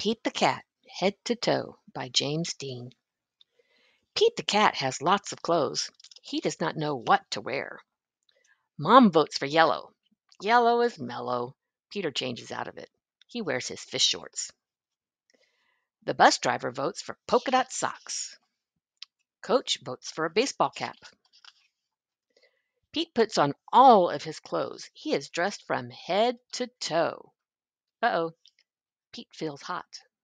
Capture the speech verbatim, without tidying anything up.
Pete the Cat, Head to Toe by James Dean. Pete the cat has lots of clothes. He does not know what to wear. Mom votes for yellow. Yellow is mellow. Peter changes out of it. He wears his fish shorts. The bus driver votes for polka-dot socks. Coach votes for a baseball cap. Pete puts on all of his clothes. He is dressed from head to toe. Uh-oh, Pete feels hot.